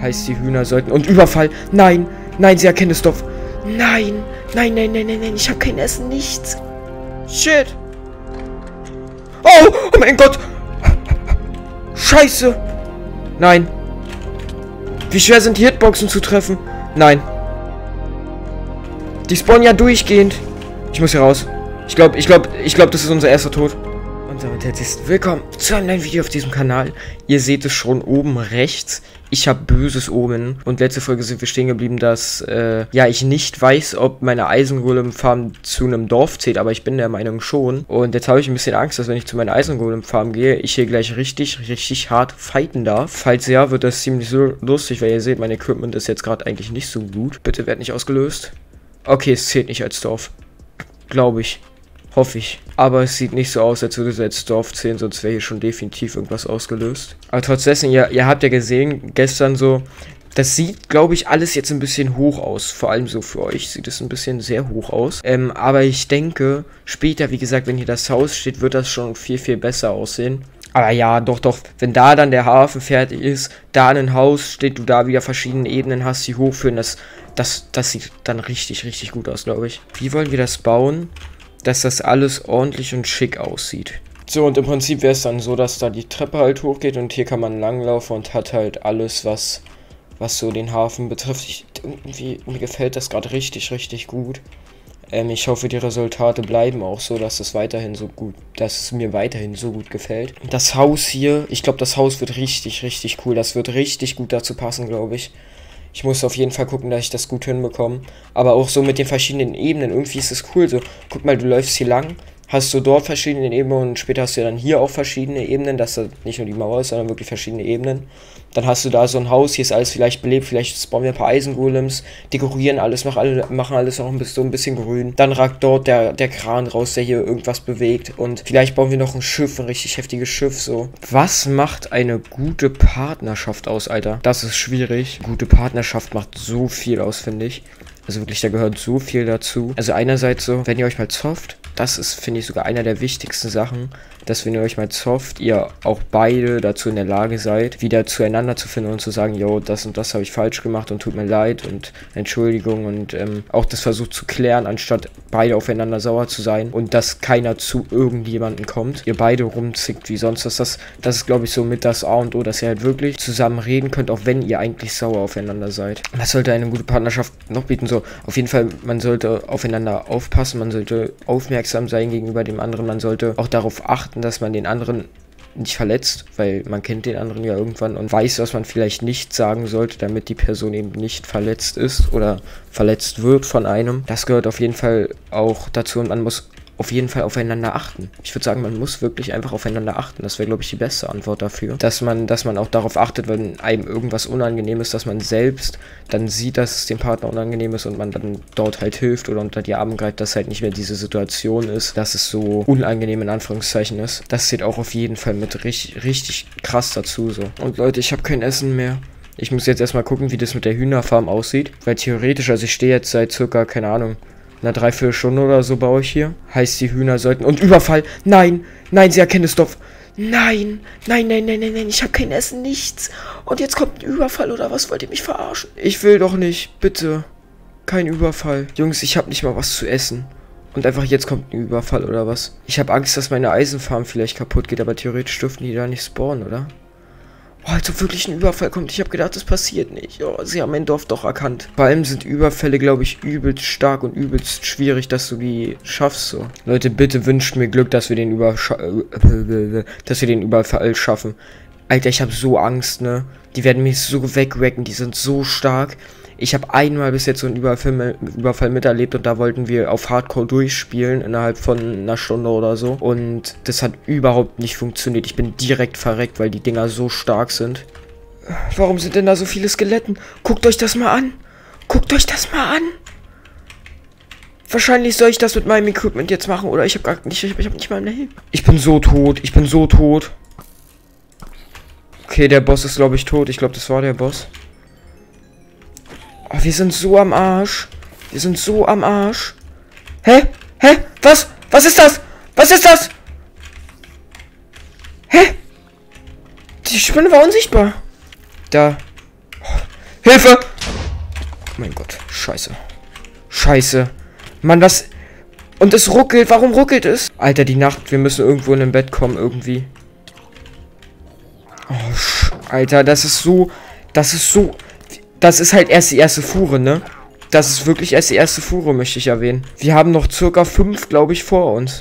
Heißt, die Hühner sollten... Und Überfall! Nein! Nein, sie erkennen es doch! Nein! Nein, nein, nein, nein, nein! Ich habe kein Essen, nichts! Shit! Oh! Oh mein Gott! Scheiße! Nein! Wie schwer sind die Hitboxen zu treffen? Nein! Die spawnen ja durchgehend! Ich muss hier raus. Ich glaube, das ist unser erster Tod. Und damit herzlich willkommen zu einem neuen Video auf diesem Kanal. Ihr seht es schon oben rechts. Ich habe böses Omen. Und letzte Folge sind wir stehen geblieben, dass ja, ich nicht weiß, ob meine Eisengolem-Farm zu einem Dorf zählt, aber ich bin der Meinung schon. Und jetzt habe ich ein bisschen Angst, dass wenn ich zu meiner Eisengolem-Farm gehe, ich hier gleich richtig hart fighten darf. Falls ja, wird das ziemlich so lustig, weil ihr seht, mein Equipment ist jetzt gerade eigentlich nicht so gut. Bitte werd nicht ausgelöst. Okay, es zählt nicht als Dorf. Glaube ich. Hoffe ich. Aber es sieht nicht so aus, als würde es als Dorf zählen, sonst wäre hier schon definitiv irgendwas ausgelöst. Aber trotz dessen, ihr habt ja gesehen, gestern so, das sieht, glaube ich, alles jetzt ein bisschen hoch aus. Vor allem so für euch sieht es ein bisschen sehr hoch aus. Aber ich denke, später, wie gesagt, wenn hier das Haus steht, wird das schon viel besser aussehen. Aber ja, doch, wenn da dann der Hafen fertig ist, da ein Haus steht, du da wieder verschiedene Ebenen hast, die hochführen, das sieht dann richtig gut aus, glaube ich. Wie wollen wir das bauen, dass das alles ordentlich und schick aussieht? So, und im Prinzip wäre es dann so, dass da die Treppe halt hochgeht und hier kann man langlaufen und hat halt alles, was so den Hafen betrifft. Mir gefällt das gerade richtig gut. Ich hoffe, die Resultate bleiben auch so, dass es mir weiterhin so gut gefällt. Das Haus hier, ich glaube, das Haus wird richtig cool. Das wird richtig gut dazu passen, glaube ich. Ich muss auf jeden Fall gucken, dass ich das gut hinbekomme. Aber auch so mit den verschiedenen Ebenen. Irgendwie ist es cool. So, guck mal, du läufst hier lang, hast du dort verschiedene Ebenen und später hast du dann hier auch verschiedene Ebenen, dass da nicht nur die Mauer ist, sondern wirklich verschiedene Ebenen. Dann hast du da so ein Haus, hier ist alles vielleicht belebt, vielleicht spawnen wir ein paar Eisengolems, dekorieren alles, machen alles noch so ein bisschen grün. Dann ragt dort der Kran raus, der hier irgendwas bewegt. Und vielleicht bauen wir noch ein Schiff, ein richtig heftiges Schiff, so. Was macht eine gute Partnerschaft aus, Alter? Das ist schwierig. Gute Partnerschaft macht so viel aus, finde ich. Also wirklich, da gehört so viel dazu. Also einerseits so, wenn ihr euch mal zofft, das ist, finde ich, sogar einer der wichtigsten Sachen, dass wenn ihr euch mal zofft, ihr auch beide dazu in der Lage seid, wieder zueinander zu finden und zu sagen, yo, das und das habe ich falsch gemacht und tut mir leid und Entschuldigung und auch das versucht zu klären, anstatt beide aufeinander sauer zu sein und dass keiner zu irgendjemandem kommt, ihr beide rumzickt wie sonst. Das ist, glaube ich, so mit das A und O, dass ihr halt wirklich zusammen reden könnt, auch wenn ihr eigentlich sauer aufeinander seid. Was sollte eine gute Partnerschaft noch bieten? So, auf jeden Fall, man sollte aufeinander aufpassen, man sollte aufmerksam sein gegenüber dem anderen, man sollte auch darauf achten, dass man den anderen nicht verletzt, weil man kennt den anderen ja irgendwann und weiß, was man vielleicht nicht sagen sollte, damit die Person eben nicht verletzt ist oder verletzt wird von einem. Das gehört auf jeden Fall auch dazu und man muss auf jeden Fall aufeinander achten. Ich würde sagen, man muss wirklich einfach aufeinander achten. Das wäre, glaube ich, die beste Antwort dafür. Dass man auch darauf achtet, wenn einem irgendwas unangenehm ist, dass man selbst dann sieht, dass es dem Partner unangenehm ist und man dann dort halt hilft oder unter die Arme greift, dass halt nicht mehr diese Situation ist, dass es so unangenehm in Anführungszeichen ist. Das zählt auch auf jeden Fall mit richtig krass dazu so. Und Leute, ich habe kein Essen mehr. Ich muss jetzt erstmal gucken, wie das mit der Hühnerfarm aussieht. Weil theoretisch, also ich stehe jetzt seit circa, keine Ahnung, eine Dreiviertelstunde oder so baue ich hier. Heißt, die Hühner sollten... Und Überfall! Nein! Nein, sie erkennen es doch! Nein! Nein, ich habe kein Essen, nichts! Und jetzt kommt ein Überfall, oder was? Wollt ihr mich verarschen? Ich will doch nicht, bitte. Kein Überfall. Jungs, ich habe nicht mal was zu essen. Und einfach jetzt kommt ein Überfall, oder was? Ich habe Angst, dass meine Eisenfarm vielleicht kaputt geht, aber theoretisch dürften die da nicht spawnen, oder? Oh, als ob wirklich ein Überfall kommt. Ich habe gedacht, das passiert nicht. Oh, sie haben mein Dorf doch erkannt. Vor allem sind Überfälle, glaube ich, übelst stark und übelst schwierig, dass du die schaffst so. Leute, bitte wünscht mir Glück, dass wir den Überfall schaffen. Alter, ich habe so Angst, ne? Die werden mich so wegwrecken. Die sind so stark. Ich habe einmal bis jetzt so einen Überfall miterlebt und da wollten wir auf Hardcore durchspielen innerhalb von einer Stunde oder so. Und das hat überhaupt nicht funktioniert. Ich bin direkt verreckt, weil die Dinger so stark sind. Warum sind denn da so viele Skeletten? Guckt euch das mal an. Guckt euch das mal an. Wahrscheinlich soll ich das mit meinem Equipment jetzt machen oder ich habe nicht mal eine Hilfe. Ich bin so tot. Okay, der Boss ist, glaube ich, tot. Ich glaube, das war der Boss. Oh, wir sind so am Arsch. Hä? Was? Was ist das? Hä? Die Spinne war unsichtbar. Da. Oh, Hilfe! Oh mein Gott. Scheiße. Scheiße. Mann, was... Und es ruckelt. Warum ruckelt es? Alter, die Nacht. Wir müssen irgendwo in ein Bett kommen, irgendwie. Oh, Alter, das ist so... Das ist so... Das ist halt erst die erste Fuhre, ne? Das ist wirklich erst die erste Fuhre, möchte ich erwähnen. Wir haben noch circa 5, glaube ich, vor uns.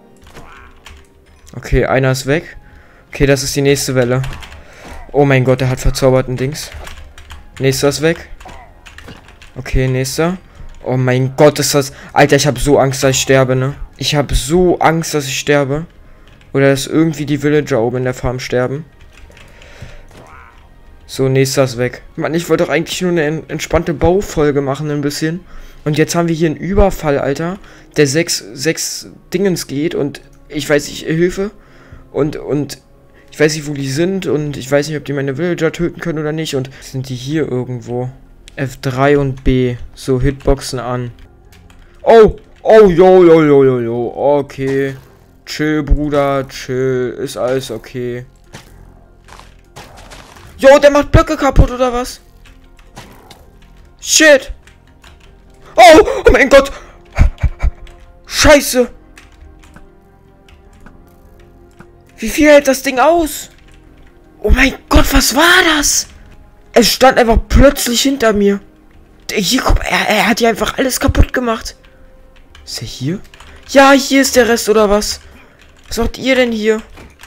Okay, einer ist weg. Okay, das ist die nächste Welle. Oh mein Gott, der hat verzauberten Dings. Nächster ist weg. Okay, nächster. Oh mein Gott, ist das... Alter, ich habe so Angst, dass ich sterbe, ne? Ich habe so Angst, dass ich sterbe. Oder dass irgendwie die Villager oben in der Farm sterben. So, nächster ist weg. Mann, ich wollte doch eigentlich nur eine entspannte Baufolge machen, ein bisschen. Und jetzt haben wir hier einen Überfall, Alter. Der 6 Dingens geht und ich weiß nicht, Hilfe. Und ich weiß nicht, wo die sind und ich weiß nicht, ob die meine Villager töten können oder nicht. Und sind die hier irgendwo? F3 und B. So, Hitboxen an. Oh, yo. Okay. Chill, Bruder, chill. Ist alles okay. Jo, der macht Blöcke kaputt, oder was? Shit. Oh mein Gott. Scheiße. Wie viel hält das Ding aus? Oh mein Gott, was war das? Es stand einfach plötzlich hinter mir. Hier, guck, er hat hier einfach alles kaputt gemacht. Ist er hier? Ja, hier ist der Rest, oder was? Was macht ihr denn hier?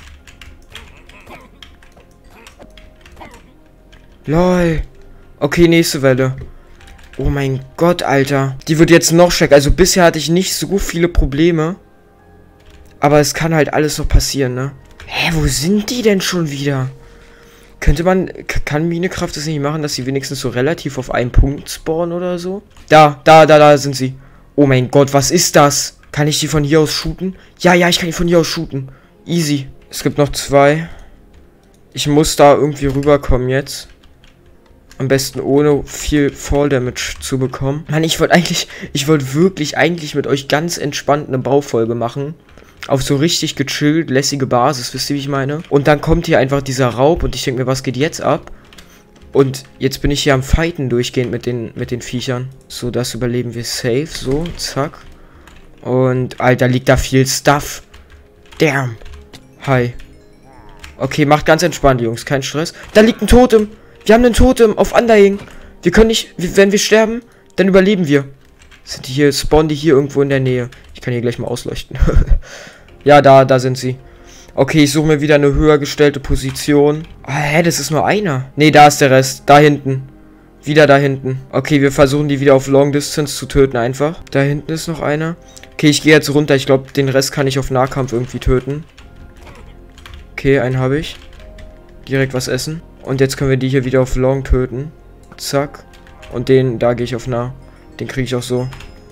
Lol. Okay, nächste Welle. Oh mein Gott, Alter. Die wird jetzt noch stärker. Also bisher hatte ich nicht so viele Probleme. Aber es kann halt alles noch passieren, ne? Hä, wo sind die denn schon wieder? Kann Minecraft das nicht machen, dass sie wenigstens so relativ auf einen Punkt spawnen oder so? Da sind sie. Oh mein Gott, was ist das? Kann ich die von hier aus shooten? Ja, ich kann die von hier aus shooten. Easy. Es gibt noch 2. Ich muss da irgendwie rüberkommen jetzt. Am besten ohne viel Fall Damage zu bekommen. Mann, ich wollte wirklich eigentlich mit euch ganz entspannt eine Baufolge machen. Auf so richtig gechillt, lässige Basis, wisst ihr, wie ich meine? Und dann kommt hier einfach dieser Raub und ich denke mir, was geht jetzt ab? Und jetzt bin ich hier am Fighten durchgehend mit den Viechern. So, das überleben wir safe. So, zack. Und, Alter, liegt da viel Stuff. Damn. Hi. Okay, macht ganz entspannt, Jungs. Kein Stress. Da liegt ein Totem. Wir haben einen Totem auf Undying. Wir können nicht, wenn wir sterben, dann überleben wir. Sind die hier, spawnen die hier irgendwo in der Nähe? Ich kann hier gleich mal ausleuchten. Ja, da sind sie. Okay, ich suche mir wieder eine höher gestellte Position. Ah, hä, das ist nur einer. Nee, da ist der Rest. Da hinten. Wieder da hinten. Okay, wir versuchen die wieder auf Long Distance zu töten einfach. Da hinten ist noch einer. Okay, ich gehe jetzt runter. Ich glaube, den Rest kann ich auf Nahkampf irgendwie töten. Okay, einen habe ich. Direkt was essen. Und jetzt können wir die hier wieder auf Long töten. Zack. Und den, da gehe ich auf Nah. Den kriege ich auch so.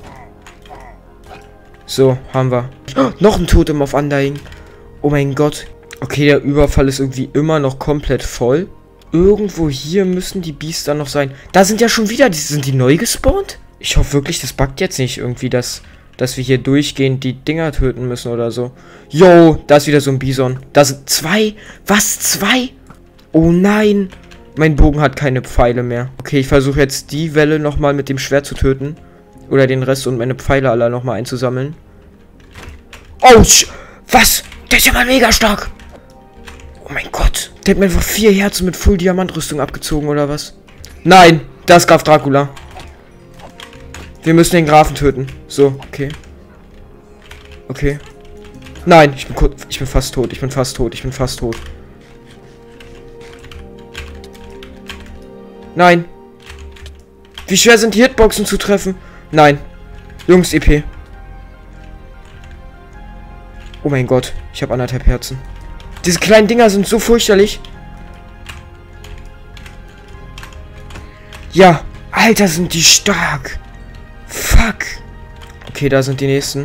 So, haben wir. Oh, noch ein Totem auf Undying. Oh mein Gott. Okay, der Überfall ist irgendwie immer noch komplett voll. Irgendwo hier müssen die Biester noch sein. Da sind ja schon wieder, sind die neu gespawnt? Ich hoffe wirklich, das buggt jetzt nicht irgendwie, dass wir hier durchgehend die Dinger töten müssen oder so. Yo, da ist wieder so ein Bison. Da sind 2. Was? 2? Oh nein. Mein Bogen hat keine Pfeile mehr. Okay, ich versuche jetzt die Welle nochmal mit dem Schwert zu töten. Oder den Rest und meine Pfeile alle nochmal einzusammeln. Oh, was? Der ist ja mal mega stark. Oh mein Gott. Der hat mir einfach 4 Herzen mit Full Diamantrüstung abgezogen, oder was? Nein, das ist Graf Dracula. Wir müssen den Grafen töten. So, okay. Okay. Nein, ich bin fast tot. Ich bin fast tot. Nein. Wie schwer sind die Hitboxen zu treffen? Nein. Jungs, EP. Oh mein Gott. Ich habe 1,5 Herzen. Diese kleinen Dinger sind so fürchterlich. Ja. Alter, sind die stark. Fuck. Okay, da sind die nächsten.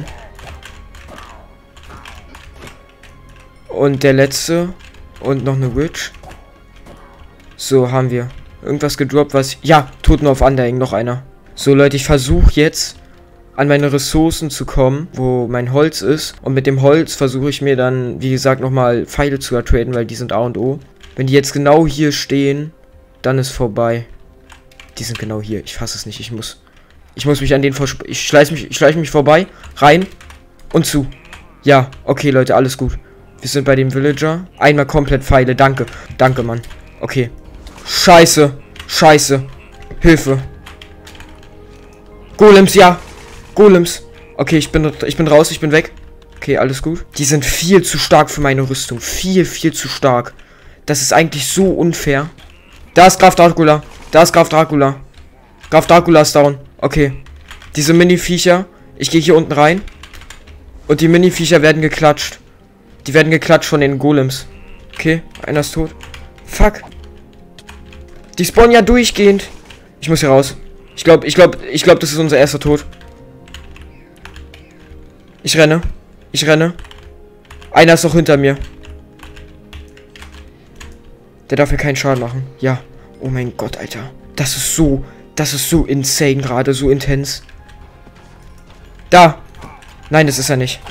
Und der letzte. Und noch eine Witch. So, haben wir. Irgendwas gedroppt, was... Ja, Toten auf Undying, noch einer. So, Leute, ich versuche jetzt an meine Ressourcen zu kommen, wo mein Holz ist. Und mit dem Holz versuche ich mir dann, wie gesagt, nochmal Pfeile zu ertraden, weil die sind A und O. Wenn die jetzt genau hier stehen, dann ist vorbei. Die sind genau hier. Ich fasse es nicht. Ich muss mich an den ich schleiche mich vorbei, rein und zu. Ja, okay, Leute, alles gut. Wir sind bei dem Villager. Einmal komplett Pfeile. Danke. Danke, Mann. Okay. Scheiße. Scheiße. Hilfe. Golems, ja. Golems. Okay, ich bin raus, ich bin weg. Okay, alles gut. Die sind viel zu stark für meine Rüstung. Viel zu stark. Das ist eigentlich so unfair. Da ist Graf Dracula. Da ist Graf Dracula. Graf Dracula ist down. Okay. Diese Mini-Viecher. Ich gehe hier unten rein. Und die Mini-Viecher werden geklatscht. Die werden geklatscht von den Golems. Okay, einer ist tot. Fuck. Die spawnen ja durchgehend. Ich muss hier raus. Ich glaube, das ist unser erster Tod. Ich renne. Einer ist noch hinter mir. Der darf mir keinen Schaden machen. Ja. Oh mein Gott, Alter. Das ist so insane gerade, so intens. Da. Nein, das ist er nicht.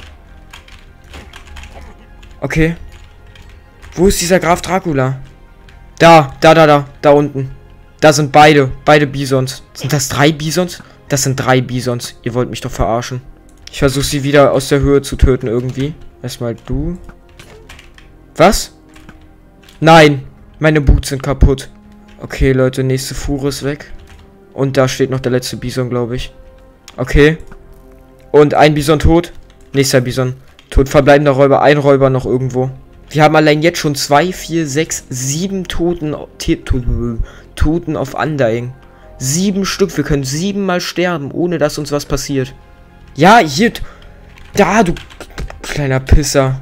Okay. Wo ist dieser Graf Dracula? Da unten. Da sind beide Bisons. Sind das 3 Bisons? Das sind 3 Bisons. Ihr wollt mich doch verarschen. Ich versuche sie wieder aus der Höhe zu töten irgendwie. Erstmal du. Was? Nein. Meine Boots sind kaputt. Okay, Leute, nächste Fuhre ist weg. Und da steht noch der letzte Bison, glaube ich. Okay. Und ein Bison tot. Nächster Bison. Tot, verbleibender Räuber. Ein Räuber noch irgendwo. Wir haben allein jetzt schon 2, 4, 6, 7 Toten auf Undying. 7 Stück. Wir können 7 Mal sterben, ohne dass uns was passiert. Ja, hier. Da, du kleiner Pisser.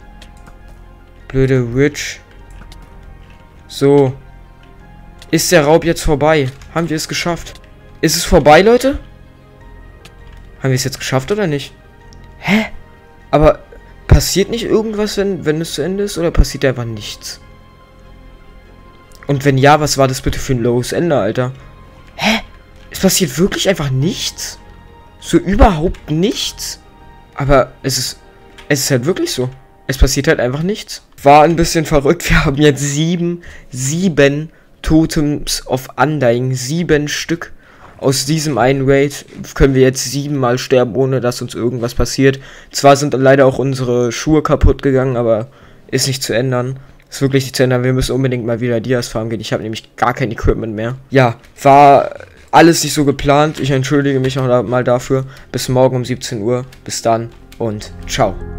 Blöde Witch. So. Ist der Raub jetzt vorbei? Haben wir es geschafft? Ist es vorbei, Leute? Haben wir es jetzt geschafft oder nicht? Hä? Aber passiert nicht irgendwas, wenn es zu Ende ist? Oder passiert einfach nichts? Und wenn ja, was war das bitte für ein lowes Ende, Alter? Hä? Es passiert wirklich einfach nichts? So überhaupt nichts? Aber es ist halt wirklich so. Es passiert halt einfach nichts. War ein bisschen verrückt. Wir haben jetzt 7 Totems of Undying. 7 Stück. Aus diesem einen Raid können wir jetzt 7 Mal sterben, ohne dass uns irgendwas passiert. Zwar sind leider auch unsere Schuhe kaputt gegangen, aber ist nicht zu ändern. Ist wirklich nicht zu ändern. Wir müssen unbedingt mal wieder Dias farmen gehen. Ich habe nämlich gar kein Equipment mehr. Ja, war alles nicht so geplant. Ich entschuldige mich auch mal dafür. Bis morgen um 17 Uhr. Bis dann und ciao.